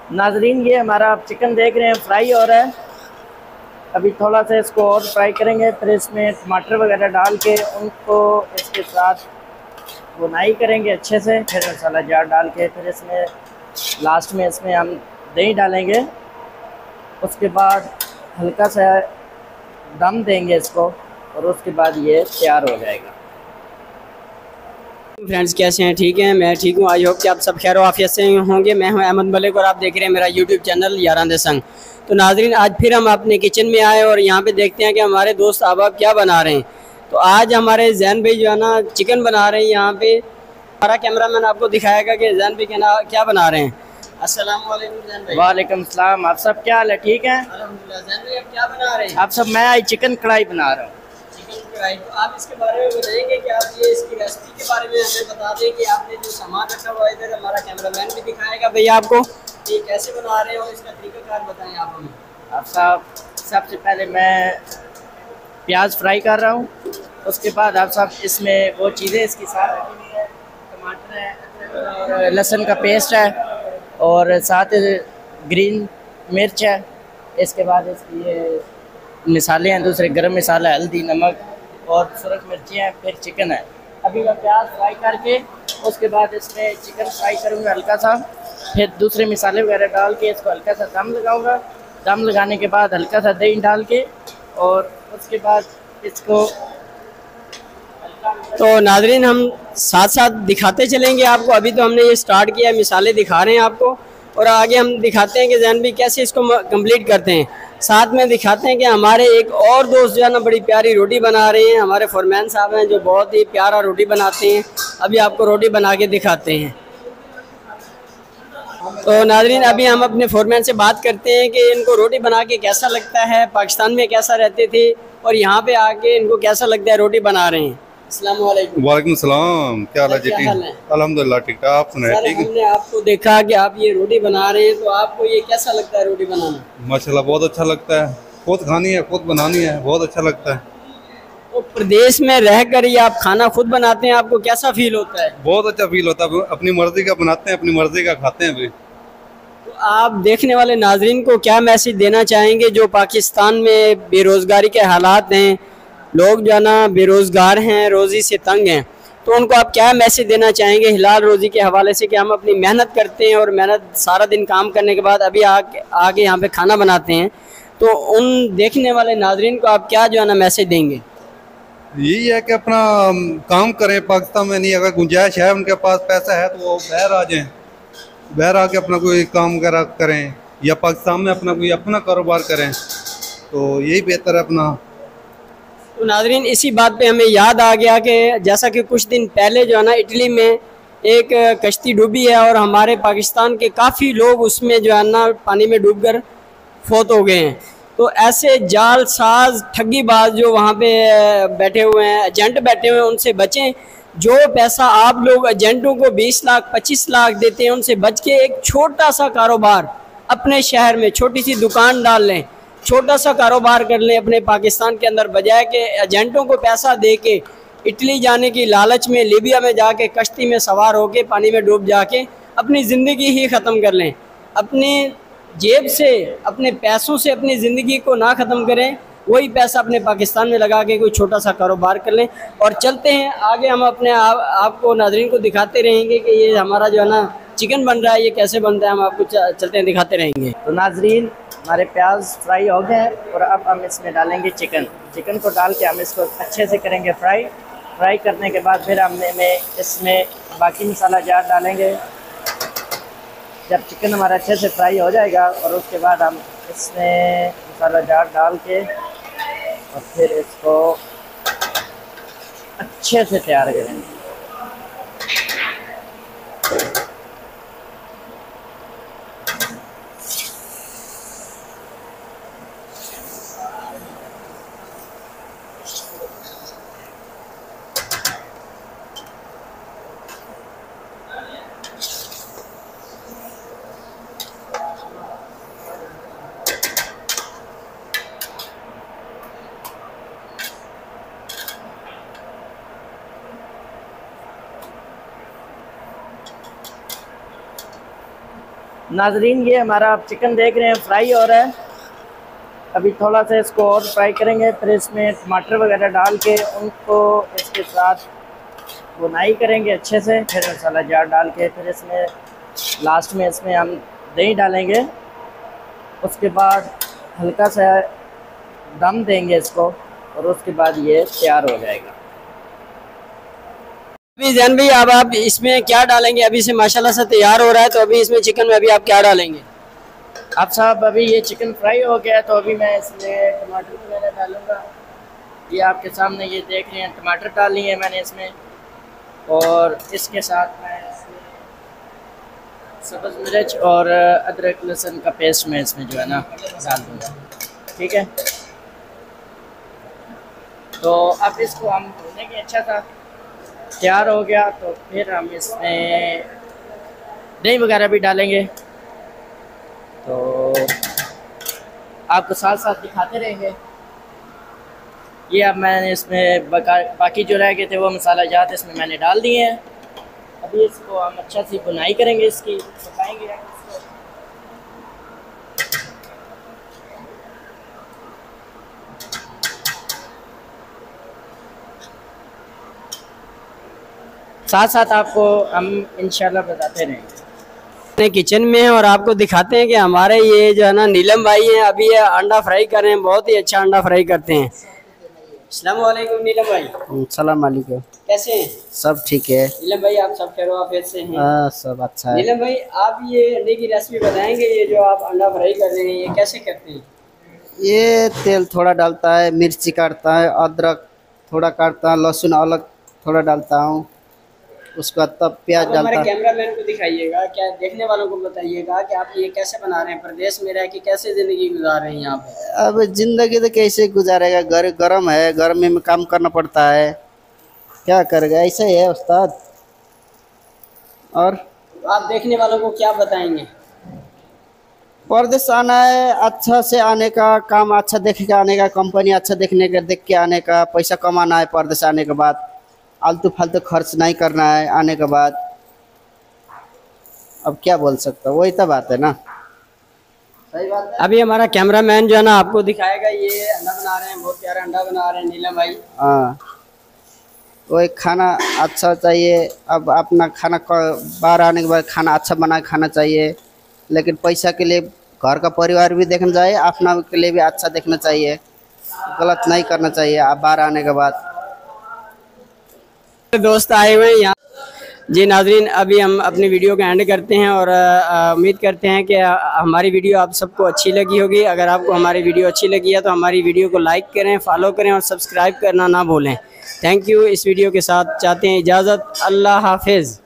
नाजरीन, ये हमारा आप चिकन देख रहे हैं फ्राई हो रहा है। अभी थोड़ा सा इसको और फ्राई करेंगे, फिर इसमें टमाटर वगैरह डाल के उनको इसके साथ भुनाई करेंगे अच्छे से। फिर मसाला जार डाल के फिर इसमें लास्ट में इसमें हम दही डालेंगे। उसके बाद हल्का सा दम देंगे इसको और उसके बाद ये तैयार हो जाएगा। फ्रेंड्स, कैसे हैं? ठीक हैं, मैं ठीक हूँ। आई होप कि आप सब खैर आफियत से होंगे। मैं हूँ अहमद मलिक और आप देख रहे हैं मेरा यूट्यूब चैनल यारान संग। तो नाजरीन, आज फिर हम अपने किचन में आए और यहाँ पे देखते हैं कि हमारे दोस्त अहबाब क्या बना रहे हैं। तो आज हमारे जैन भाई जो है ना चिकन बना रहे हैं। यहाँ पे हमारा कैमरामैन आपको दिखाएगा कि जैन भाई क्या बना रहे हैं। अस्सलाम वालेकुम जैन भाई। वालेकुम सलाम। आप सब क्या हाल है? ठीक है अल्हम्दुलिल्लाह। जैन भाई, आप क्या बना रहे हैं? आप सब? मैं आज चिकन कढ़ाई बना रहा हूँ। तो आप इसके बारे में बताएंगे कि आप ये इसकी रेसिपी के बारे में हमें बता दें कि आपने जो सामान रखा हुआ है, इधर हमारा कैमरामैन भी दिखाएगा भैया आपको ये कैसे बना रहे हो, इसका तरीकाकार बताएं आप हमें। आप सब सबसे पहले मैं प्याज फ्राई कर रहा हूँ। उसके बाद आप सब इसमें वो चीज़ें इसकी साथ रखी हुई है, टमाटर है, और लहसुन का पेस्ट है, और साथ ग्रीन मिर्च है। इसके बाद इसकी ये मसाले हैं, दूसरे गरम मसाला, हल्दी, नमक और सुरख मिर्ची हैं, फिर चिकन है। अभी मैं प्याज फ्राई करके उसके बाद इसमें चिकन फ्राई करूँगा हल्का सा, फिर दूसरे मसाले वगैरह डाल के इसको हल्का सा दम लगाऊंगा। दम लगाने के बाद हल्का सा दही डाल के और उसके बाद इसको तो नाजरीन, हम साथ साथ दिखाते चलेंगे आपको। अभी तो हमने ये स्टार्ट किया है, मिसालें दिखा रहे हैं आपको, और आगे हम दिखाते हैं कि जैन भी कैसे इसको कंप्लीट करते हैं। साथ में दिखाते हैं कि हमारे एक और दोस्त जो है ना बड़ी प्यारी रोटी बना रहे हैं। हमारे फॉरमैन साहब हैं जो बहुत ही प्यारा रोटी बनाते हैं। अभी आपको रोटी बना के दिखाते हैं। तो नाजरीन, अभी हम अपने फोरमैन से बात करते हैं कि इनको रोटी बना के कैसा लगता है, पाकिस्तान में कैसा रहते थे और यहाँ पे आके इनको कैसा लगता है रोटी बना रहे हैं। अस्सलाम वालेकुम। वालेकुम सलाम। क्या हाल है जी? अल्हम्दुलिल्लाह ठीक ठाक। आप सुनाए? ठीक है। हमने आपको देखा कि आप ये रोटी बना रहे हैं, तो आपको ये कैसा लगता है रोटी बनाना? माशाल्लाह बहुत अच्छा लगता है। खुद खानी है, खुद बनानी है, बहुत अच्छा लगता है। तो प्रदेश में रहकर ये आप खाना खुद बनाते हैं, आपको कैसा फील होता है? बहुत अच्छा फील होता है। अपनी मर्जी का बनाते हैं, अपनी मर्जी का खाते हैं भी। तो आप देखने वाले नाजरीन को क्या मैसेज देना चाहेंगे जो पाकिस्तान में बेरोज़गारी के हालात हैं, लोग जो है ना बेरोज़गार हैं, रोज़ी से तंग हैं, तो उनको आप क्या मैसेज देना चाहेंगे हिलाल रोज़ी के हवाले से कि हम अपनी मेहनत करते हैं और मेहनत सारा दिन काम करने के बाद अभी आगे यहाँ पे खाना बनाते हैं, तो उन देखने वाले नाजरीन को आप क्या जो है ना मैसेज देंगे? यही है कि अपना काम करें। पाकिस्तान में नहीं, अगर गुंजाइश है, उनके पास पैसा है, तो वो बाहर आ जाएं, बाहर आके अपना कोई काम वगैरह करें, या पाकिस्तान में अपना कोई अपना कारोबार करें, तो यही बेहतर है अपना। तो नाजरीन, इसी बात पे हमें याद आ गया कि जैसा कि कुछ दिन पहले जो है ना इटली में एक कश्ती डूबी है और हमारे पाकिस्तान के काफ़ी लोग उसमें जो है ना पानी में डूबकर फौत हो गए हैं। तो ऐसे जालसाज ठगीबाज जो वहाँ पे बैठे हुए हैं, एजेंट बैठे हुए हैं, उनसे बचें। जो पैसा आप लोग एजेंटों को 20 लाख 25 लाख देते हैं, उनसे बच के एक छोटा सा कारोबार अपने शहर में छोटी सी दुकान डाल लें, छोटा सा कारोबार कर लें अपने पाकिस्तान के अंदर, बजाय के एजेंटों को पैसा दे के इटली जाने की लालच में लीबिया में जाके कश्ती में सवार होके पानी में डूब जाके अपनी ज़िंदगी ही ख़त्म कर लें। अपनी जेब से, अपने पैसों से अपनी ज़िंदगी को ना ख़त्म करें, वही पैसा अपने पाकिस्तान में लगा के कोई छोटा सा कारोबार कर लें। और चलते हैं आगे, हम अपने आपको नाजरीन को दिखाते रहेंगे कि ये हमारा जो है ना चिकन बन रहा है, ये कैसे बनता है, हम आपको चलते हैं दिखाते रहेंगे। तो नाजरीन, हमारे प्याज फ्राई हो गए हैं और अब हम इसमें डालेंगे चिकन। चिकन को डाल के हम इसको अच्छे से करेंगे फ्राई। फ्राई करने के बाद फिर हमने इसमें बाकी मसाला जार डालेंगे। जब चिकन हमारा अच्छे से फ्राई हो जाएगा और उसके बाद हम इसमें मसाला जार डाल के और फिर इसको अच्छे से तैयार करेंगे। नाजरीन ये हमारा आप चिकन देख रहे हैं फ्राई हो रहा है। अभी थोड़ा सा इसको और फ्राई करेंगे, फिर इसमें टमाटर वगैरह डाल के उनको इसके साथ बुनाई करेंगे अच्छे से, फिर मसाला जार डाल के फिर इसमें लास्ट में इसमें हम दही डालेंगे। उसके बाद हल्का सा दम देंगे इसको और उसके बाद ये तैयार हो जाएगा। अभी जैन भाई अब आप इसमें क्या डालेंगे? अभी से माशाल्लाह से तैयार हो रहा है, तो अभी इसमें चिकन में अभी आप क्या डालेंगे? अब साहब अभी ये चिकन फ्राई हो गया है, तो अभी मैं इसमें टमाटर वगैरह डालूँगा। ये आपके सामने ये देख रहे हैं, टमाटर डाल लिए मैंने इसमें, और इसके साथ मैं सब्ज़ मिर्च और अदरक लहसुन का पेस्ट मैं इसमें जो है ना डाल दूँगा। ठीक है, तो अब इसको हम भूनेंगे अच्छा सा। तैयार हो गया तो फिर हम इसमें दही वगैरह भी डालेंगे, तो आपको साथ साथ दिखाते रहेंगे। ये अब मैंने इसमें बाकी जो रह गए थे वो मसाला जात इसमें मैंने डाल दिए हैं। अभी इसको हम अच्छा सी बुनाई करेंगे, इसकी पकाएंगे इसको। साथ साथ आपको हम इंशाल्लाह बताते रहेंगे। किचन में है और आपको दिखाते हैं कि हमारे ये जो है ना नीलम भाई हैं, अभी ये अंडा फ्राई कर रहे हैं। बहुत ही अच्छा अंडा फ्राई करते हैं। अस्सलाम वालेकुम नीलम भाई। सलाम वालेकुम। कैसे हैं? सब ठीक है नीलम भाई आप सब खैर आफियत से हैं? हाँ सब अच्छा है। नीलम भाई आप ये अंडे की रेसिपी बताएंगे, ये जो आप अंडा फ्राई कर रहे हैं ये कैसे करते हैं? ये तेल थोड़ा डालता है, मिर्ची काटता है, अदरक थोड़ा काटता है, लहसुन अलग थोड़ा डालता हूँ, उसके बाद तब प्याज डालता हमारे है। कैमरामैन को दिखाइएगा, क्या देखने वालों को बताइएगा कि आप ये कैसे बना रहे हैं, प्रदेश में रह के कैसे जिंदगी गुजार रहे हैं यहाँ पे? अब जिंदगी तो कैसे गुजारेगा, घर गर्म है, गर्मी में काम करना पड़ता है, क्या करेगा, ऐसा ही है उस्ताद। और आप देखने वालों को क्या बताएंगे? परदेश आना है, अच्छा से आने का, काम अच्छा देख के आने का, कंपनी अच्छा देखने का, देख के आने का, पैसा कमाना है। परदेश आने के बाद आलतू फालतू खर्च नहीं करना है आने के बाद। अब क्या बोल सकता हूँ, वही तो बात है ना। सही बात है। अभी हमारा कैमरामैन जो है ना आपको दिखाएगा, ये अंडा बना रहे हैं, बहुत प्यारा अंडा बना रहे हैं नीलम भाई। हाँ, वही खाना अच्छा चाहिए। अब अपना खाना बाहर आने के बाद खाना अच्छा बना के खाना चाहिए, लेकिन पैसा के लिए घर का परिवार भी देखना चाहिए, अपना के लिए भी अच्छा देखना चाहिए, गलत नहीं करना चाहिए आप बाहर आने के बाद। दोस्त आए हुए हैं यहाँ। जी नाजरीन, अभी हम अपनी वीडियो का एंड करते हैं और उम्मीद करते हैं कि हमारी वीडियो आप सबको अच्छी लगी होगी। अगर आपको हमारी वीडियो अच्छी लगी है तो हमारी वीडियो को लाइक करें, फॉलो करें और सब्सक्राइब करना ना भूलें। Thank you. इस वीडियो के साथ चाहते हैं इजाज़त। अल्लाह हाफिज़।